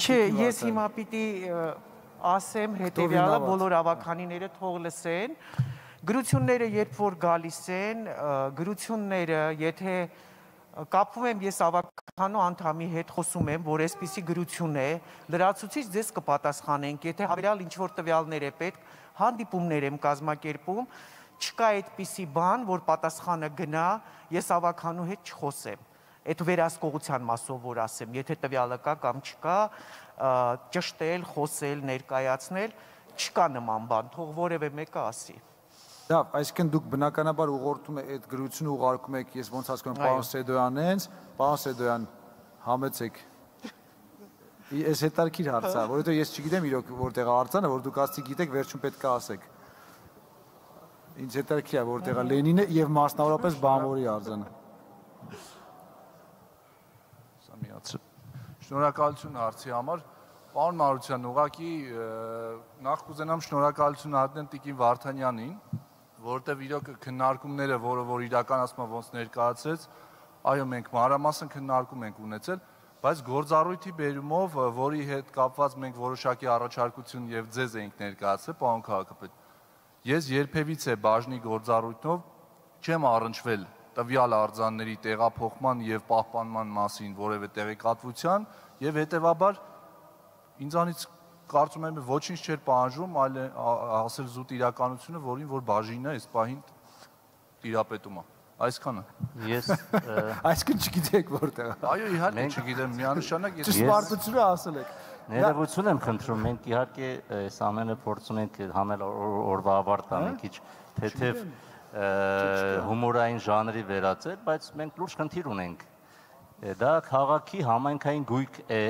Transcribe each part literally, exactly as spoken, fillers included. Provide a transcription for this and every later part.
Չէ, ես հիմա պիտի ասեմ հետևյալը, բոլոր ավականիները թող լսեն։ Գրությունները երբ որ գալիս են, գրությունները, եթե կապվում եմ ես ավականու անդամի հետ խոսում եմ, որ այսպիսի գրություն է, լրացուցիչ ձեզ կպատասխանենք, եթե հավելյալ ինչ-որ տվյալներ է պետք, հանդիպումներ եմ կազմակերպում, չկա այդպիսի բան, որ պատասխանը գնա, ես ավականու հետ չխոսեմ, այդ վերահսկողության մասով որ ասեմ, եթե տվյալը կա կամ չկա, ճշտել, խոսել, ներկայացնել, չկա նման բան, թող որևէ մեկը ասի։ Լավ, այսինքն դուք բնականաբար ուղղորդում եք այդ գրությունը ուղարկում եք, ես ոնց հասկանում եմ, պարոն Սեդոյանենց, պարոն Սեդոյան, համեցեք։ Ես հետարքիր հարցա, որովհետև ես չգիտեմ իրոք որտեղ է արձանը, որ դուք ասի գիտեք, վերջում պետք է ասեք։ Ինձ հետարքիր է որտեղ է Լենինը եւ մասնավորապես բանվորի արձանը։ Սա միացրու։ Շնորհակալություն հարցի համար։ Պարոն Մարության, ուղղակի նախ կուզենամ շնորհակալություն հայտնել Տիկին Վարդանյանին, որովհետև իրոք քննարկումները, որը որ իրականացումը ոնց ներկայացրեց, այո, մենք մանրամասն քննարկում ենք ունեցել, բայց գործառույթի բերումով, որի հետ կապված մենք որոշակի առաջարկություն եւ ձեզ էինք ներկայացրել, պարոն քաղաքապետ, ես երբևիցե բաժնի գործառույթով չեմ առնչվել տվյալ արձանների տեղափոխման եւ պահպանման մասին որևէ տեղեկատվության եւ հետեւաբար ինձանից կարծում եմ ոչինչ չէր պահանջվում, այլ ասել զուտ իրականությունը, որին որ բաժինը այս պահին տիրապետում է։ Այսքանը։ Ես այսքան չգիտեք որտեղ։ Այո, իհարկե չգիտեմ, միանշանակ ես ճշմարտությունը ասել եք։ Ներողություն եմ խնդրում, մենք իհարկե այս ամենը փորձում ենք հանել օրվա ավարտան մի քիչ թեթև հումորային ժանրի վերածել, բայց մենք լուրջ խնդիր ունենք։ Դա քաղաքի համայնքային գույք է։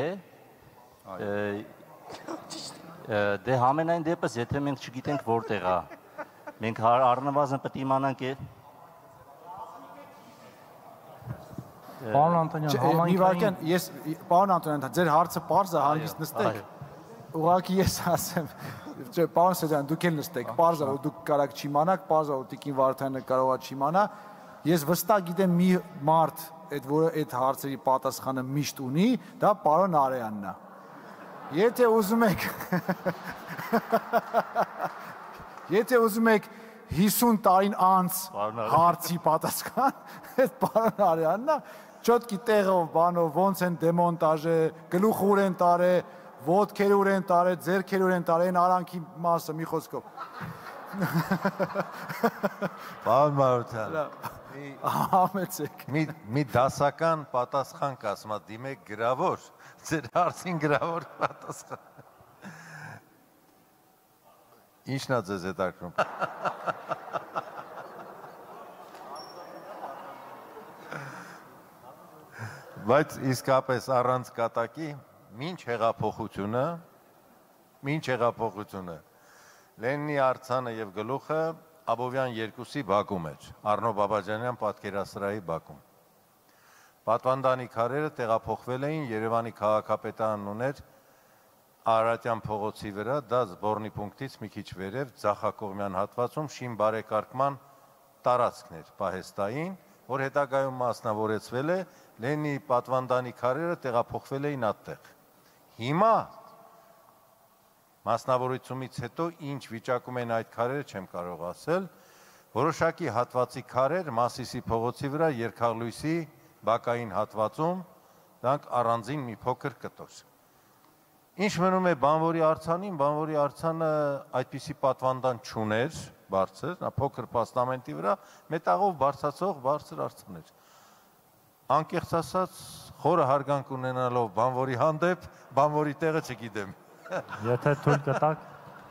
Դե համենայն դեպս, եթե մենք չգիտենք որտեղ է, մենք առնվազն պետք է իմանանք է։ Պարոն Անտոնյան, համայնքային ես պարոն Անտոնյան, ձեր հարցը պարզ է, հանգիստ նստեք։ Ուղղակի ես ասեմ, չէ, պարոն Սեդոյան, դուք էլ նստեք, պարզ է, որ դուք կարաք չիմանաք, պարզ է, որ Տիկին Վարդանյանը կարող է չիմանա։ Ես վստահ գիտեմ մի մարդ, այդ որը այդ հարցերի պատասխանը միշտ ունի, դա պարոն Արեյանն է։ Եթե ուզում եք Եթե ուզում եք հիսուն տարին անց հարցի պատասխան, այդ պարոն Արեյանն է, չոտքի տեղով, բանով, ոնց են դեմոնտաժը, գլուխուր են տարե, ոտքերուր են տարե, ձերքերուր են տարե, այն արանքի մասը մի խոսքով։ Պարոն Մարության, համեցեք։ Մի դասական պատասխան կասմա, դիմեք գրավոր, ձեր հարցին գրավոր պատասխան։ Ինչն է ձեզ հետաքրքրում։ Բայց իսկապես առանց կատակի, մինչ հեղափոխությունը, մինչ հեղափոխությունը, Լենինի արձանը եւ գլուխը Աբովյան երկուսի բակում էր, Առնո Բաբաջանյան պատկերասրահի բակում։ Պատվանդանի քարերը տեղափոխվել էին Երևանի քաղաքապետարանն ուներ Արարատյան փողոցի վրա, դա Զբորնի պունկտից մի քիչ վերև, ձախակողմյան հատվածում շին բարեկարգման տարածքն էր պահեստային, որ հետագայում մասնավորեցվել է, Լենինի պատվանդանի քարերը տեղափոխվել էին այդտեղ։ Հիմա մասնավորությունից հետո ինչ վիճակում են այդ քարերը չեմ կարող ասել, որոշակի հատվածի քարեր Մասիսի փողոցի վրա երկհաղլույսի բակային հատվածում, դրանք առանձին մի փոքր կտոր։ Ինչ մնում է բանվորի արձանին, բանվորի արձանը այդպիսի պատվանդան չուներ, բարձր, նա փոքր պաստամենտի վրա, մետաղով բարձրացող բարձր արձան էր։ Անկեղծ ասած, խորը հարգանք ունենալով բանվորի հանդեպ, բանվորի տեղը չգիտեմ։ Եթե թույլ կտակ։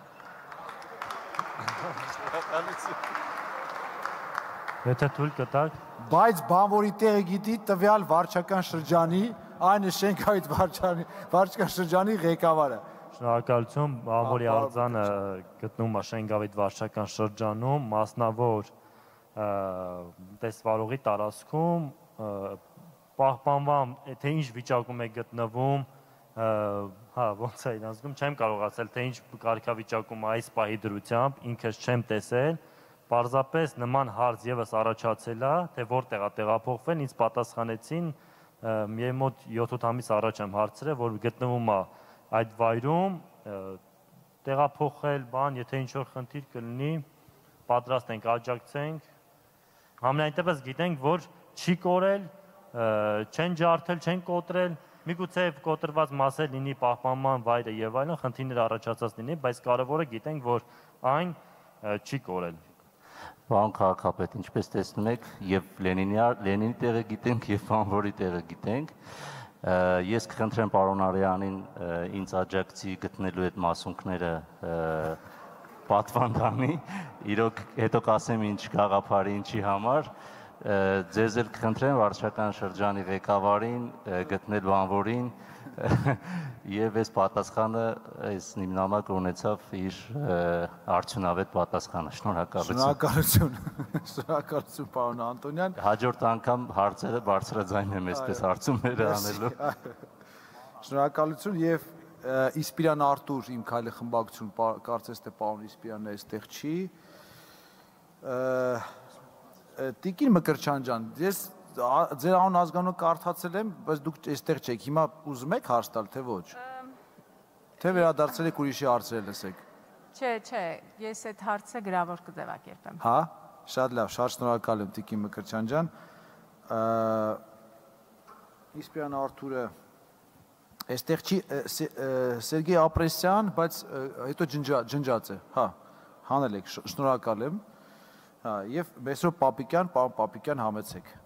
Եթե թույլ կտակ։ Բայց բանվորի տեղը գիտի տվյալ վարչական շրջանի, այն է շենքայից վարչական շրջանի ղեկավարը։ Շնորհակալություն, բանվորի արձանը գտնվում է Շենգավիթ վարչական շրջանում, մասնավոր տեսվարողի տարածքում, պահպանվան, թե ինչ վիճակում է գտնվում, հա, ոնց է իրազգում, չեմ կարող ասել, թե ինչ կարգավիճակում այս պահի դրությամբ, ինքս չեմ տեսել, պարզապես նման հարց ևս առաջացել է, թե որտեղ է տեղափոխվել, ինձ պատասխանեցին, մի մոտ յոթ ամիս առաջ եմ հարցրել, որ գտնվում է այդ վայրում տեղափոխել բան, եթե ինչ-որ խնդիր կլինի, պատրաստ ենք աջակցենք։ Համենայն դեպս գիտենք, որ չի կորել, չեն ջարդել, չեն կոտրել, միգուցե կոտրված մասեր լինի պահպանման վայրը եւ այլն, խնդիրներ առաջացած լինի, բայց կարևորը գիտենք, որ այն չի կորել։ Պարոն քաղաքապետ, ինչպես տեսնում եք, եւ Լենինի Լենինի տեղը գիտենք, եւ Վանվորի տեղը գիտենք։ Ես կխնդրեմ պարոն Արյանին ինձ աջակցի գտնելու այդ մասունքները պատվանդանի, իրոք հետո կասեմ ինչ գաղափարի, ինչի համար, ձեզ էլ կխնդրեմ վարչական շրջանի ղեկավարին գտնել Վանվորին եւ այս պատասխանը այս նիմնամակը ունեցավ իր արդյունավետ պատասխանը։ Շնորհակալություն։ Շնորհակալություն։ Շնորհակալություն պարոն Անտոնյան։ Հաջորդ անգամ հարցերը բարձրաձայն եմ այսպես հարցումները անելու։ Շնորհակալություն եւ Իսպիրան Արտուր իմ քայլի խմբակցություն կարծես թե պարոն Իսպիրանն այստեղ չի։ Տիկին Մկրտչյան ջան, ես ձեր անուն ազգանունը կարդացել եմ, բայց դուք այստեղ չեք։ Հիմա ուզում եք հարց տալ, թե ոչ։ Թե վերադարձել եք ուրիշի հարցերը լսեք։ Չէ, չէ, ես այդ հարցը գրավոր կձևակերպեմ։ Հա, շատ լավ, շատ շնորհակալ եմ Տիկին Մկրտչյան ջան։ Իսպիրան Արտուրը այստեղ չի Սերգեյ Ապրեսյան, բայց հետո ջնջած է։ Հա, հանել եք, շնորհակալ եմ։ Հա, եւ Մեսրոպ Պապիկյան, պարոն Պապիկյան համեցեք։